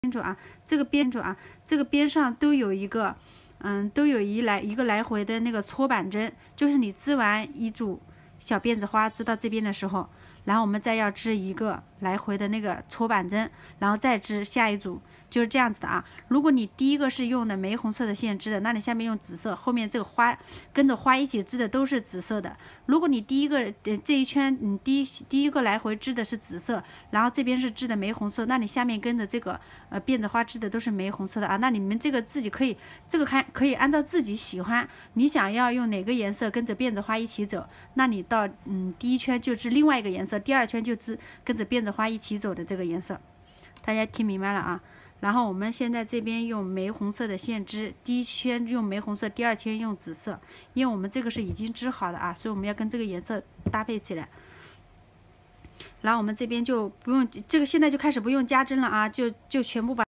清楚啊，这个边上都有一个，都有一个来回的那个搓板针，就是你织完一组小辫子花织到这边的时候，然后我们再要织一个来回的那个搓板针，然后再织下一组，就是这样子的啊。如果你第一个是用的玫红色的线织的，那你下面用紫色，后面这个花跟着花一起织的都是紫色的。如果你第一个这一圈第一个来回织的是紫色，然后这边是织的玫红色，那你下面跟着这个辫子花织的都是玫红色的啊。那你们这个自己可以可以按照自己喜欢，你想要用哪个颜色跟着辫子花一起走，那你到第一圈就织另外一个颜色，第二圈就织跟着辫子花一起走的这个颜色。大家听明白了啊？然后我们现在这边用玫红色的线织，第一圈用玫红色，第二圈用紫色，因为我们这个是已经织好的啊，所以我们要跟这个颜色搭配起来。然后我们这边就不用这个，现在就开始不用加针了啊，就全部把